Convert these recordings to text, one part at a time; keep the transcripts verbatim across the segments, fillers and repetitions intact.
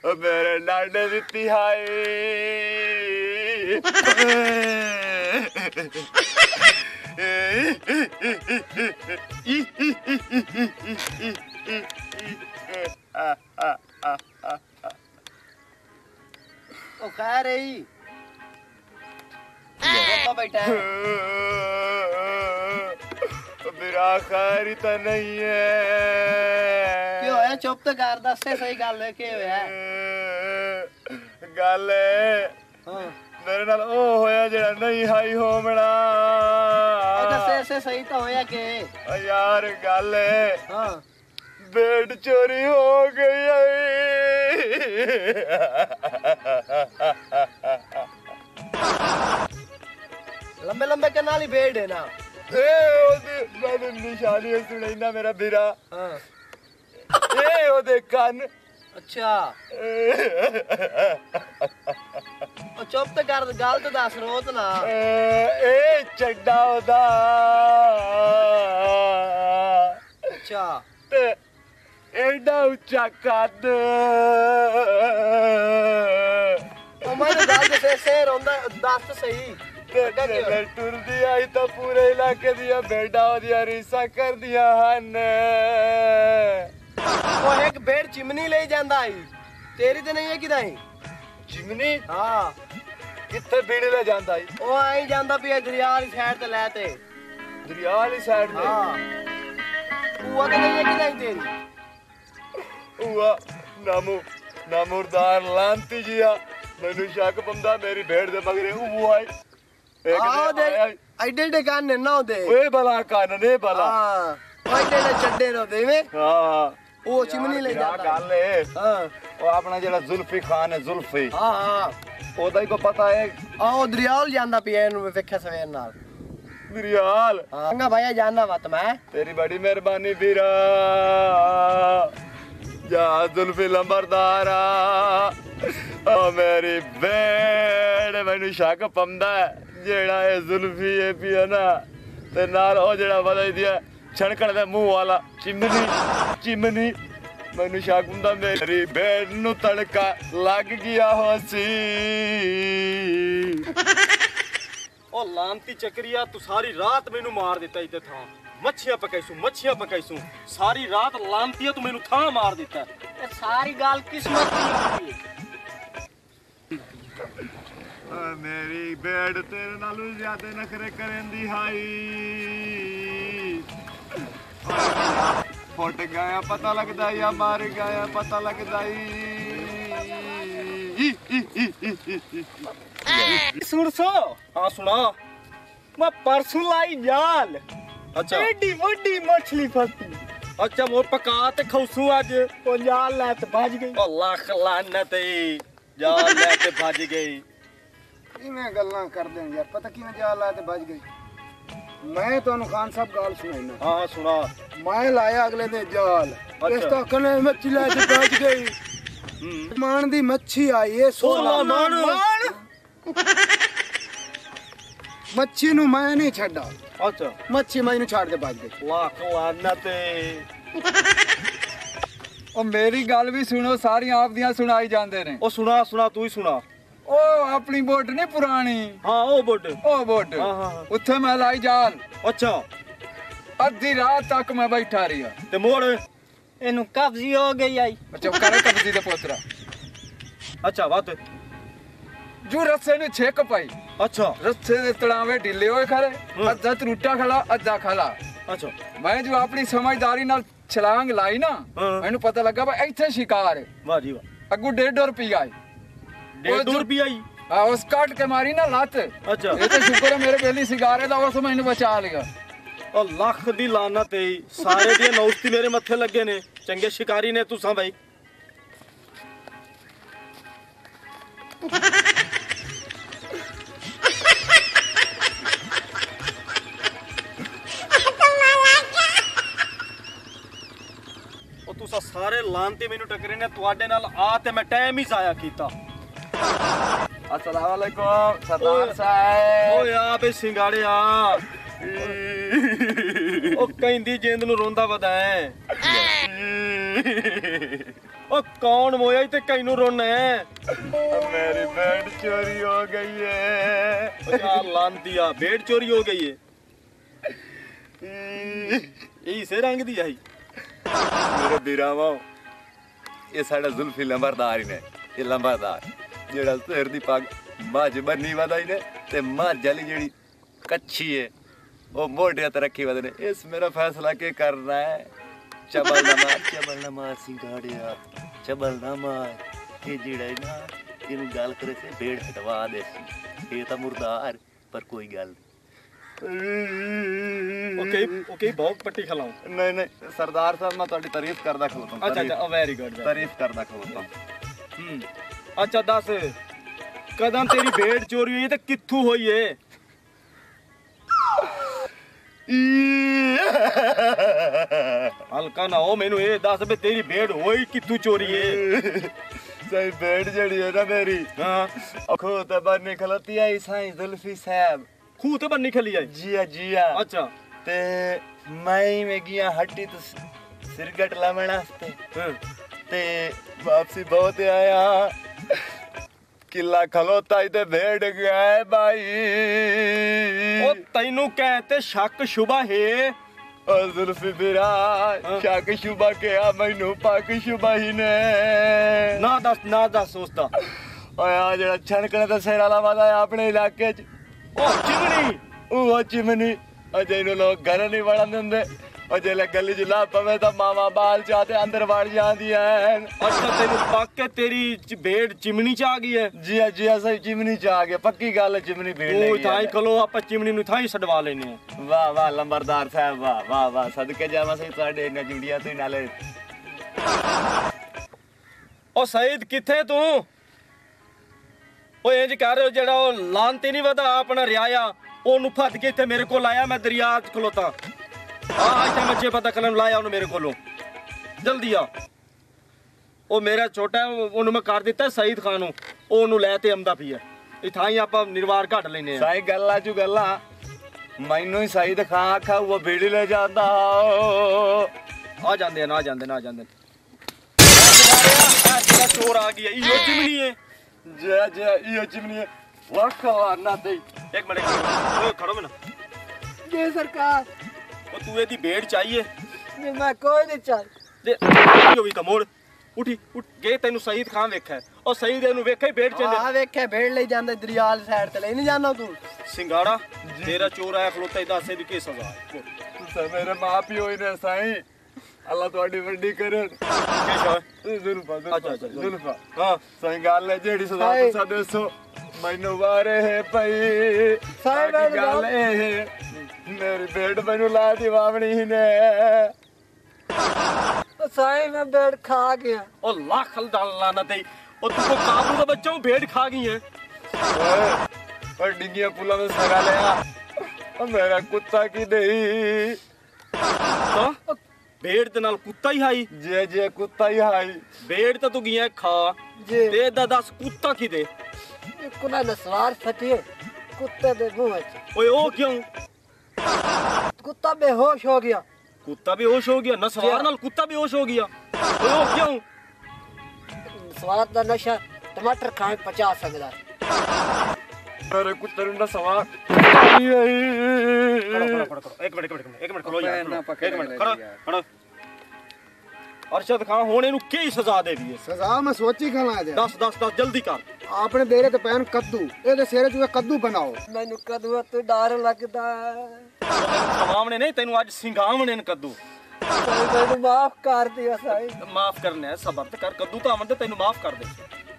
मेरे लाडे दी तिहाई ओ खैर है बैठा है मेरा खैर तो नहीं है क्यों होया चुप तो कर दस से सही गल है के होया गल हां मेरे नाल ओ होया जेड़ा नहीं हाई होमड़ा दस से सही तो होया के यार गल हां बेड चोरी हो गई है लंबे लंबे के नाल ही बेड है ना ए ओदे मैं निशानी सुनैना मेरा बीरा हां ए ओदे कान अच्छा ओ चुप तो कर गल तो दस रोत ना ए चड्डा ओदा अच्छा ते एडा ऊंचा कद ओ मैं गल दे से रोंदा दस तो सही टुरदी आई तो पूरे इलाके दिया बेटा ओदिया रीसा कर दिया हन ओ एक बेड चिमनी ले जांदा आई तेरी ते नहीं है किदाई चिमनी हां किथे बीड़ी ले जांदा आई ओ आई जांदा पिया दरिया वाली साइड ते लेते दरिया वाली साइड ते हां हुआ ते नहीं है किदाई तेरी हुआ नामू नामुरदार लांती जिया मैनू शक पंदा मेरी भेड़ दे मगरे वो आई आओ दे एडे एडे कान ना दे ओए भला कान ने भला हां एडे एडे चड्डे रो देवे हां ओ चिमनी ले जाता गल है हां ओ अपना जेड़ा जुल्फी खान है जुल्फी हां हां ओदा ही को पता है आओ दरियाल ਜਾਂਦਾ ਪਿਆ ਇਹਨੂੰ ਵੇਖਿਆ ਸਵੇਰ ਨਾਲ दरियाल हां भाई जाना मत मैं तेरी बड़ी मेहरबानी बीरा जा जुल्फी लंबरदारा ओ मेरी बेड़ मैनू शक पंदा जेड़ा ए जुल्फी ए पिया ना ते नाल ओ जेड़ा वधाई दिया छणकण दे मुंह वाला चिमनी चिमनी मैनू शक पंदा मेरी बेड़ नू तड़का लग गया होसी ओ लांती चक्रिया तू सारी रात मैनू मार दिता इते था मच्छियां पकाईसू मच्छियां पकाईसू सारी रात लांतिया तू मैनू था मार दिता ए सारी गाल किस्मत की होती है मेरी बेड़ तेरे नालू ज्यादा नखरे करेंदी हाई फुट गया पता लगदा या मार गया पता लगदा सुन सो हाँ सुना मैं परसों लाई जाल अच्छा एडी वड्डी मछली फसी अच्छा मोर पका ते खौसू आज ओ जाल ले ते भज गई ओ लाख लानत जाल ले ते भज गई इवें गल्लां करदे यार पता किवें जाल ला ते भज गई मैं तुहानू खान साहब गाल सुनाईना हां सुना मैं लाया अगले दिन जाल इस तो कने मच्छी ला ते भज गई मान दी मच्छी आई है सोलह मान मच्छी नू मैं नहीं छड्डा अच्छा मच्छी मैनू छाड़ के भज गई लाख लानत ओ मेरी गल भी सुनो सारी आप दियां सुनाई जांदे ने ओ सुना सुना तू ही सुना ओ अपनी बोट नहीं पुरानी हाँ ओ बोट ओ बोट हाँ हाँ उत्थे मैं लाई जाल अच्छा अद्धी रात तक मैं बैठा रहा ते मोड़ इनु कब्जी हो गई आई चुप करे कब्जी दे पोतरा अच्छा बात जो रस्से ने छेक पाई अच्छा रस्से दे तड़ावे ढीले होए खड़े अद्धा त्रुटा खड़ा अद्धा खड़ा अच्छा मैं जो अपनी समझदारी नाल छलांग लाई ना मैनू पता लगा भाई इत्थे शिकार है वाह जी वाह अगू डेढ़ रुपया आई डेढ़ रुपया आई हां उस काट के मारी ना लात अच्छा ये तो शुक्र है मेरे बेली सिगारे दा उस मैनू बचा लिया ओ लाख दी लानत है सारे दी नौस्ती मेरे मत्थे लगे ने चंगे शिकारी ने तुसा भाई ओ तुसा सारे लानती मेनू टकरे ने तुहाडे नाल आ ते मैं टाइम ही जाया कीता अस्सलाम वालेकुम सरदार साहब ओ या बे सिंगाड़े आ ओ कहंदी जिंद नु रोंदा वदा है ओ कौन मोया ते कैनू रोना है? मेरी भेड़ चोरी हो गई है। ओ यार लांतिया भेड़ चोरी हो गई है। यही से रंग दी आई मेरे बीरावा ये साडा जुल्फी लंबरदार ने ये लंबरदार जेड़ा सिर दी पग बाज बन्नी वदाई ने ते मां जली जेड़ी कच्ची है वो मोटे ते रखी वदने इस मेरा फैसला के करना है चबल ना मार चबल ना मार सिंगाड़िया चबल ना मार ये जेड़ा ना इन गाल करे से भेड़ हटवा दे ये तो मुर्दार पर कोई गल ओके ओके बहुत पट्टी खलाऊं नहीं नहीं सरदार साहब मैं तुम्हारी तारीफ करदा खलोता हूं अच्छा अच्छा वेरी गुड तारीफ करदा खलोता हूं हम्म अच्छा दस कदम तेरी भेड़ चोरी हुई ते कित्थू होई है हल्का ना हो मैनू ये दस बे तेरी भेड़ होई कित्थू चोरी है सही भेड़ जड़ी है ना मेरी हां अखो ते बन्नी खलोती है साईं जुल्फी साहब खूह ते बन्नी खली आई जिया जिया अच्छा ते मैं में गया हट्टी तो सिरगट लावण वास्ते ते वापसी बहुत आया किला खलोता ही ते भेड़ गया है भाई ओ तैनू कहते शक शुबा है ओ जुल्फी बिरा शक शुबा के आ मैनू पक शुबा ही ने ना दस ना दस उसदा ओए आ जेड़ा छणकने ते सिर वाला वादा है अपने इलाके च ओ चिमनी ओ चिमनी अजे नु लोग घर नहीं वड़न देंदे और जेले गली च ला पवे तो मामा बाल चाहते अंदर वड़ जांदी है अच्छा तेनू पक के तेरी च- भेड़ चिमनी च आ गई है जी जी सही चिमनी च आ गया पक्की गल है चिमनी भेड़ ओ लगी थाई है खलो आपा चिमनी नु थाई छडवा लेने वाह वाह लंबरदार साहब वाह वाह वाह सदके जावा सही ਤੁਹਾਡੇ ਇਹਨਾਂ ਜੁੜੀਆਂ ਤੋਂ ਨਾਲੇ ओ सईद किथे तू ओ इंज कर जेड़ा ओ लांती नहीं वदा अपना रियाया ओनु फट के इथे मेरे कोल आया मैं दरिया च खलोता आ इथे मच्छे पता करन लाया ओनु मेरे कोलों जल्दी आ ओ मेरा छोटा है ओनु मैं कर दिता सईद खान नु ओनु ले ते आंदा पिया इथा ही आपा निर्वार घट लेने ਸਾਈ ਗੱਲਾਂ ਚੂ ਗੱਲਾਂ ਮੈਨੂੰ ਹੀ ਸਹੀ ਦਿਖਾ ਆਖਾ ਉਹ ਬੀੜੀ ਲੈ ਜਾਂਦਾ आ जांदे ना जांदे ना जांदे तेरा चोर आ गया यो चिमनी है ਜੇ ਜੇ ਇਹ ਚਿਮਨੀ ਵਾਖਾ ਨਾ ਦੇ एक मिनट ओए खड़ो में ना जी सरकार ओ तू एदी भेड़ चाहिए जी मैं कोई नहीं चाह दे यो भी कमोड़ उठी उठ गए तेनु सईद खान वेखा ओ सईद एनु वेखा भेड़ चले आ वेखे भेड़ ले जांदे दरिया वाली साइड ते ले नहीं जाना तू सिंगाड़ा तेरा चोर आया खलोता ही दस दी की सजा है ਤੁਸੀਂ ਮੇਰੇ ਮਾਂ ਪਿਓ ਹੀ ਨੇ ਸਾਈਂ ਅੱਲਾ ਤੁਹਾਡੀ ਵੱਡੀ ਕਰੇ ਜ਼ੁਲਫਾ ਅੱਛਾ, ਅੱਛਾ, ਜ਼ੁਲਫਾ हां ਸਾਈਂ ਗੱਲ ਹੈ ਜਿਹੜੀ ਸਦਾ ਸਾਈਂ। ਤੁਸੀਂ ਦੱਸੋ ਮੈਨੂੰ ਵਾਰੇ ਹੈ ਪਈ ਸਾਈਂ ਬਾਕੀ ਮੈਨੂੰ ਗੱਲ ਇਹ ਮੇਰੀ ਭੇਡ ਮੈਨੂੰ ਲਾ ਦੀ ਵਾਵਣੀ ਹੀ ਨੇ ओ साईं मैं भेड़ खा गया ओ लाख डालना ना दे ओ तू को काबू दा बच्चा हूं, भेड़ खा गई है ਓਏ ਓਏ ਡਿੱਗੀਆਂ ਪੁੱਲਾਂ ਵਿੱਚ ਸਗਾ ਲਿਆ ਓ ਮੇਰਾ ਕੁੱਤਾ ਕੀ ਦੇਈ हां भेड़ दे नाल कुत्ता ही हाई ਜੇ ਜੇ ਕੁੱਤਾ ਹੀ ਹਾਈ भेड़ तो तू गया खा जी ते दा दस कुत्ता की दे कुना नसवार फटी कुत्ते दे मुंह च ओए ओ क्यों कुत्ता बेहोश हो गया कुत्ता बेहोश हो गया नसवार नाल कुत्ता बेहोश हो गया ओए ओ क्यों स्वाद दा नशा टमाटर खाए पचा सकदा ਮੇਰੇ ਕੁੱਤੇ ਨੂੰ ਨਾ ਸਵਾ खड़ो खड़ो खड़ो खड़ो एक मिनट एक मिनट एक मिनट खड़ो यार पैर ना खड़ो, पकड़ एक मिनट ले खड़ो यार। खड़ो अरशद खान हुण इनु की सजा देवी है सजा मैं सोची खाना दे दस दस दस जल्दी कर आपने देरे ते पैन कद्दू ਇਹਦੇ ਸਿਰੇ ਚ ਕੱਦੂ ਬਣਾਓ मैनू कदू तू डर लगदा खवावने नहीं तेनु आज सिंघावने न कद्दू साईं मैनू माफ कर दिया साईं माफ करने है सबर ते कर कद्दू तो आवन ते तेनु माफ कर दे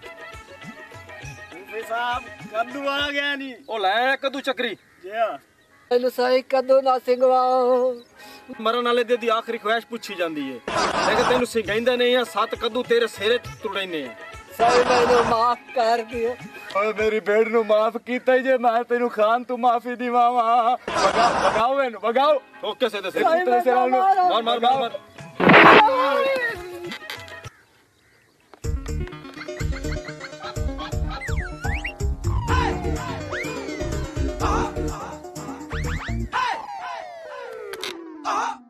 ਊਫੇ ਸਾਹਿਬ ਕੱਦੂ ਆ ਗਿਆ ਨਹੀਂ ओ ले कद्दू चक्री ਜਿਆ मैनू साईं कदू ना सिंगवाओ मरन वाले दे दी आखिरी ख्वाहिश पूछी जांदी है लेकिन तेनु सिंघाइंदा नहीं है सत कद्दू तेरे सिरे तुड़ैने हैं साईं मैनू माफ कर दिया ਓਏ ਮੇਰੀ ਭੇਡ ਨੂੰ ਮਾਫ ਕੀਤਾ ਹੀ ਜੇ ਮੈਂ ਤੈਨੂੰ ਖਾਨ ਤੂੰ ਮਾਫੀ ਦਿਵਾਵਾਂ ਵਗਾ ਵਗਾਓ ਇਹਨੂੰ ਵਗਾਓ ओके से से साईं ਕੁੱਤੇ ਸਿਰਾਂ ਨੂੰ मार मार मार मार Ah!